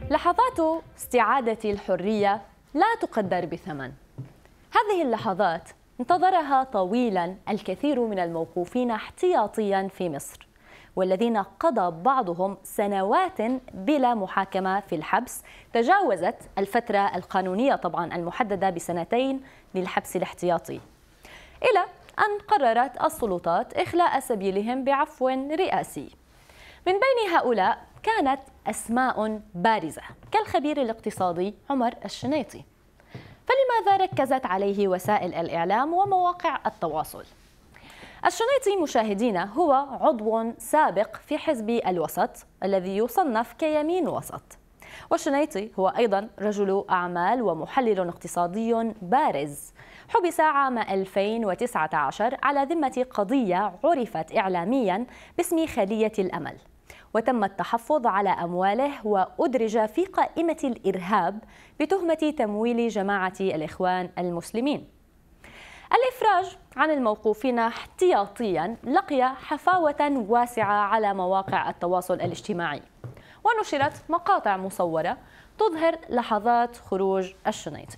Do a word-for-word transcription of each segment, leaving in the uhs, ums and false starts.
لحظات استعادة الحرية لا تقدر بثمن. هذه اللحظات انتظرها طويلا الكثير من الموقوفين احتياطيا في مصر، والذين قضى بعضهم سنوات بلا محاكمة في الحبس تجاوزت الفترة القانونية طبعا المحددة بسنتين للحبس الاحتياطي، إلى أن قررت السلطات إخلاء سبيلهم بعفو رئاسي. من بين هؤلاء كانت أسماء بارزة كالخبير الاقتصادي عمر الشنيطي. فلماذا ركزت عليه وسائل الإعلام ومواقع التواصل؟ الشنيطي مشاهدينا هو عضو سابق في حزب الوسط الذي يصنف كيمين وسط، والشنيطي هو أيضا رجل أعمال ومحلل اقتصادي بارز، حبس عام ألفين وتسعة عشر على ذمة قضية عرفت إعلاميا باسم خلية الأمل، وتم التحفظ على أمواله وأدرج في قائمة الإرهاب بتهمة تمويل جماعة الإخوان المسلمين. الإفراج عن الموقوفين احتياطيا لقي حفاوة واسعة على مواقع التواصل الاجتماعي، ونشرت مقاطع مصورة تظهر لحظات خروج الشنيطي.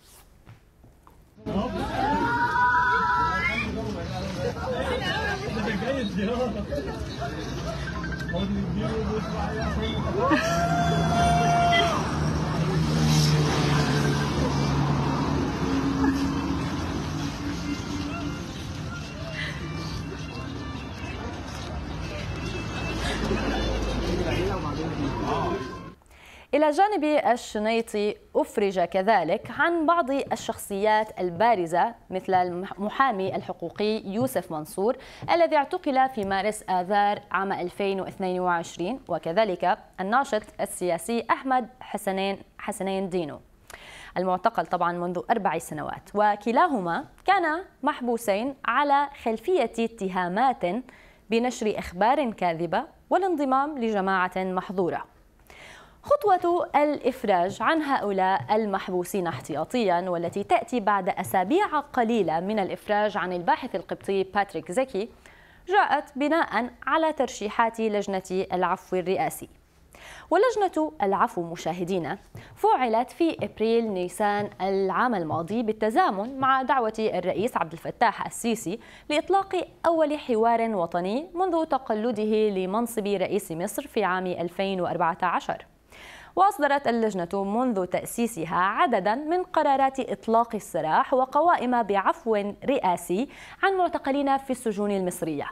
إلى جانب الشنيطي أفرج كذلك عن بعض الشخصيات البارزة مثل المحامي الحقوقي يوسف منصور الذي اعتقل في مارس آذار عام ألفين واثنين وعشرين، وكذلك الناشط السياسي أحمد حسنين حسنين دينو المعتقل طبعا منذ أربع سنوات، وكلاهما كانا محبوسين على خلفية اتهامات بنشر أخبار كاذبة والانضمام لجماعة محظورة. خطوة الإفراج عن هؤلاء المحبوسين احتياطيا، والتي تأتي بعد أسابيع قليلة من الإفراج عن الباحث القبطي باتريك زكي، جاءت بناء على ترشيحات لجنة العفو الرئاسي. ولجنة العفو مشاهدينا فعلت في أبريل نيسان العام الماضي بالتزامن مع دعوة الرئيس عبد الفتاح السيسي لإطلاق أول حوار وطني منذ تقلده لمنصب رئيس مصر في عام ألفين وأربعة عشر. وأصدرت اللجنة منذ تأسيسها عددا من قرارات إطلاق السراح وقوائم بعفو رئاسي عن معتقلين في السجون المصرية.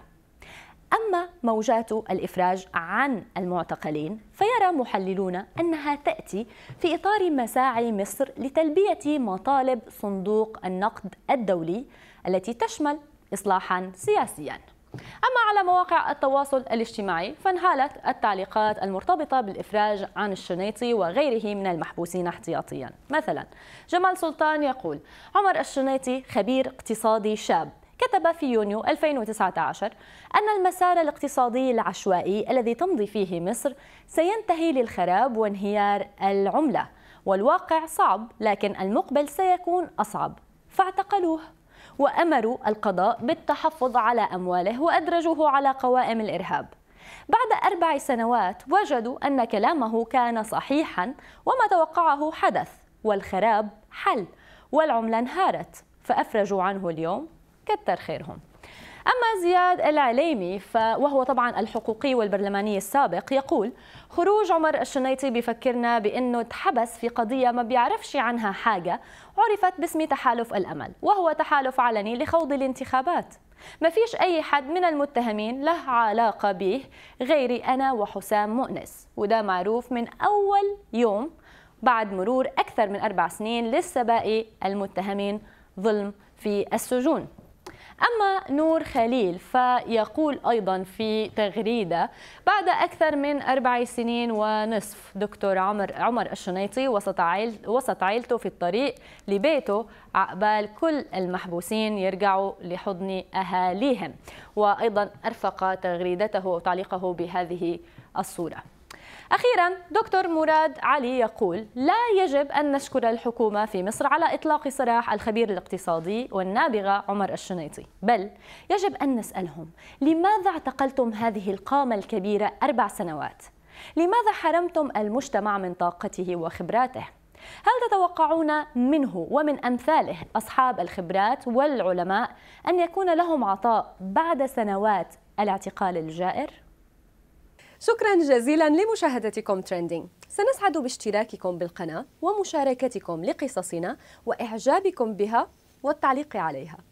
أما موجات الإفراج عن المعتقلين فيرى محللون أنها تأتي في إطار مساعي مصر لتلبية مطالب صندوق النقد الدولي التي تشمل إصلاحا سياسيا. أما على مواقع التواصل الاجتماعي فانهالت التعليقات المرتبطة بالإفراج عن الشنيطي وغيره من المحبوسين احتياطيا. مثلا جمال سلطان يقول: عمر الشنيطي خبير اقتصادي شاب كتب في يونيو ألفين وتسعة عشر أن المسار الاقتصادي العشوائي الذي تمضي فيه مصر سينتهي للخراب وانهيار العملة، والواقع صعب لكن المقبل سيكون أصعب، فاعتقلوه وأمروا القضاء بالتحفظ على أمواله وأدرجوه على قوائم الإرهاب. بعد أربع سنوات وجدوا أن كلامه كان صحيحا وما توقعه حدث، والخراب حل والعملة انهارت، فأفرجوا عنه اليوم، كتر خيرهم. أما زياد العليمي وهو طبعا الحقوقي والبرلماني السابق يقول: خروج عمر الشنيطي بفكرنا بأنه اتحبس في قضية ما بيعرفش عنها حاجة عرفت باسم تحالف الأمل، وهو تحالف علني لخوض الانتخابات. ما فيش أي حد من المتهمين له علاقة به غيري أنا وحسام مؤنس، وده معروف من أول يوم بعد مرور أكثر من أربع سنين لسه باقي المتهمين ظلم في السجون. أما نور خليل فيقول أيضا في تغريدة: بعد أكثر من أربع سنين ونصف دكتور عمر عمر الشنيطي وسط عائل وسط عائلته في الطريق لبيته عقبال كل المحبوسين يرجعوا لحضن أهاليهم. وأيضا أرفق تغريدته وتعليقه بهذه الصورة. أخيرا دكتور مراد علي يقول: لا يجب أن نشكر الحكومة في مصر على إطلاق سراح الخبير الاقتصادي والنابغة عمر الشنيطي، بل يجب أن نسألهم: لماذا اعتقلتم هذه القامة الكبيرة أربع سنوات؟ لماذا حرمتم المجتمع من طاقته وخبراته؟ هل تتوقعون منه ومن أمثاله أصحاب الخبرات والعلماء أن يكون لهم عطاء بعد سنوات الاعتقال الجائر؟ شكرا جزيلا لمشاهدتكم ترندينج. سنسعد باشتراككم بالقناة ومشاركتكم لقصصنا وإعجابكم بها والتعليق عليها.